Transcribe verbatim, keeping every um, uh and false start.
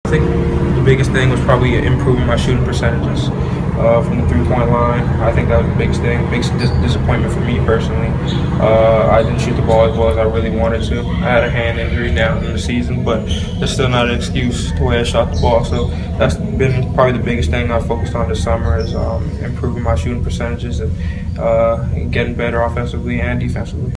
I think the biggest thing was probably improving my shooting percentages uh, from the three-point line. I think that was the biggest thing, biggest dis disappointment for me personally. Uh, I didn't shoot the ball as well as I really wanted to. I had a hand injury now in the season, but that's still not an excuse the way I shot the ball. So that's been probably the biggest thing I focused on this summer is um, improving my shooting percentages and uh, getting better offensively and defensively.